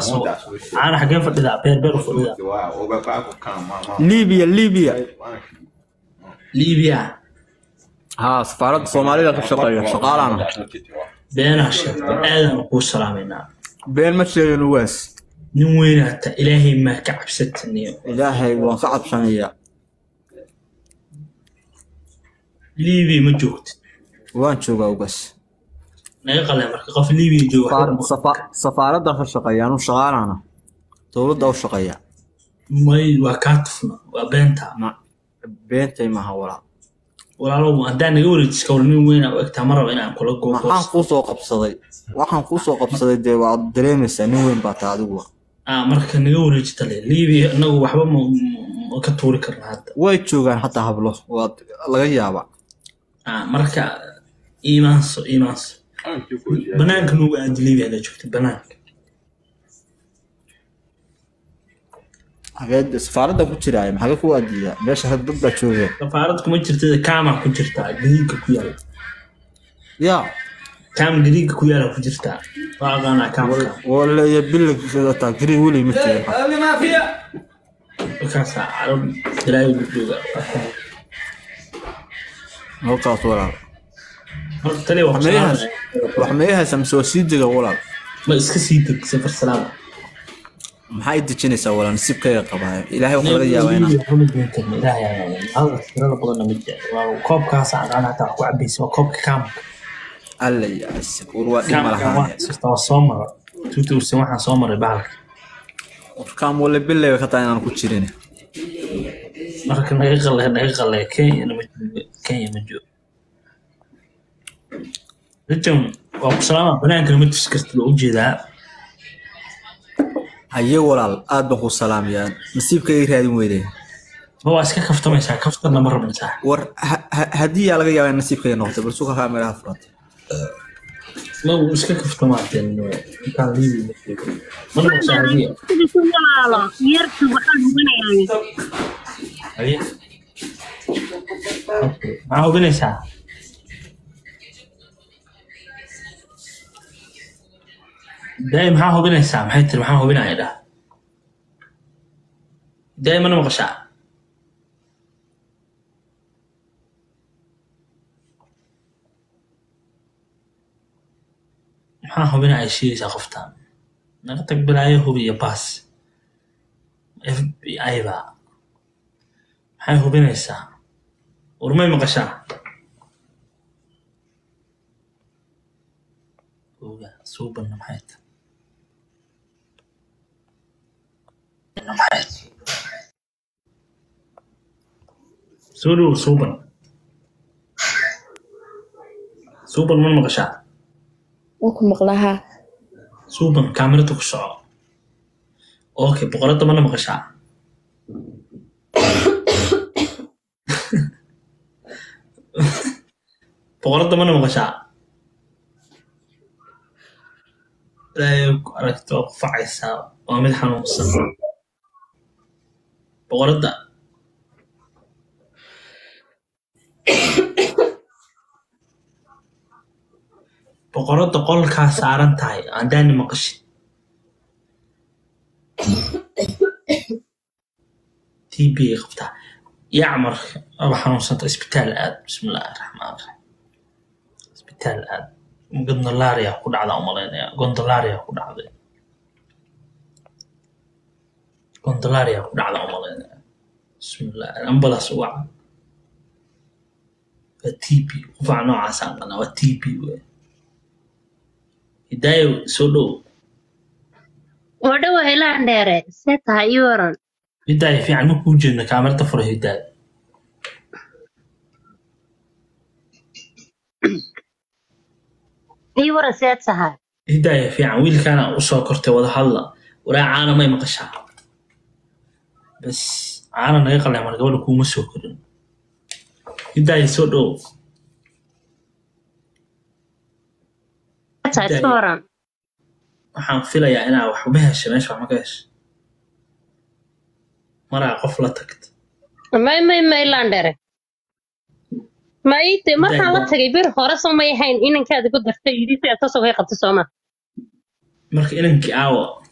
أنا حاجين فردها بير فردها ليبيا ها سفارة الصومالية كشقية شقالنا بين هالشيء آدم أقول سلامنا بين مشي نواس نوين حتى إلهي ما كعب ستني إلهي وصعب سنية ليبي مجوت وين شوقه وبس نقل مرك قف ليبي جو سفارة كشقية أنا شقالنا تولد أو شقية ماي وكاتفنا وبنتها ما بنتي ما هو ولا لو هدان نقول تسكولني وين وقتها مرة وين كل جو waxaan ku soo qabsaday de waa dareemaysaa nin weyn baa taadigu marka naga wareejita Liibiya anagu waxba ma ka tuuri karnaa hadda way joogaan hatta hablo waa laga yaaba marka iimaanso banaanka nugu aad Liibiya la joogtay banaanka hageed safaaradda ku jiraay maxaa ku aadiya meesha dad baa joogay safaaradda kuma jirtay kaama ku jirta gariiga ku yaal كام جريك كويلا كجرتا واغانا كام ولا يبلغ تا جري ولي مثل ما فيها كاسا عرب دراي بجوغا هو كاس ولا تلي وحميها سمسو سيدغا ولا ما اسك سيدك سفر سلام maxay dejinaysaa wala nasiibkayga qabaa ilaahay waxa laga yaabaa ilaahay hada tirada badan ma jiro waa koobkaas aan taa ku cabayso koobka kaam alla ya askur waa dhima lahaa sista soomar tuutu waxaan soomar baalka kaam wala bilay ka taa inaan ku jirin marka naga qalay Kenya ma jiro rajum waa salaam banaanka ma tuskirto loo jeedaa haye walaal aad baan ku salaamiyaan nasiibkayga raadin weydeen هو اسكا كفتميسا كفتنا مره من صح ور هديه laga yaabaa nasiibkayga noqdo bal suuqa kaamiraha furat ما هو اسكا كفتماateen kan liibi mana ma saadiyo yartu waxaan hubinayaa haye ma hubinaysaa دايما ها hubinaysaa maxay tir maxaa hubinayaa دايما ma qashaa maxaa hubinaya shayga qoftaan naga tag bilaayo hubiyo baas FBI ba maxay hubinaysaa urmay maqashaa oga suuban maxay سولو سوبر من مقشع وكم مقلها سوبر كاميرا تكسع اوكي بقرات من مقشع بقرات من مقشع لا عرفت توقف عيسى ومن حنوصل بقرات بقرات قول كاسارن تاي عندنا مقشي تي بي قفتا يعمر أبا حنوصلت اسبيتال آد بسم الله الرحمن الرحيم اسبيتال آد قندلاريا كود على أمالين قندلاريا كود على قندلاريا كود على أمالين بسم الله الأمبلاس وعى التي بي وفع نوع سانقنا والتي بي هداية سولو ودوا هيلان ديري سيتها يورن هداية في عن مكو جنة كاميرا تفره هداية يورن سيتها هداية في عن ويل كان أصلا كرتي وضع الله ولا عانا ما يمقشها بس عانا نيقل لما قبل كو مسو كرن هداية سولو يورن waxaan filayaa inaa wax uga heshay meesha wax ma ka heshay maraa qof la tagta may landere mayte markaan la tagay bir hore soo may ahayn inankaada ku dartay yidhi si aad soo qabtay Soomaa marka inankii aawo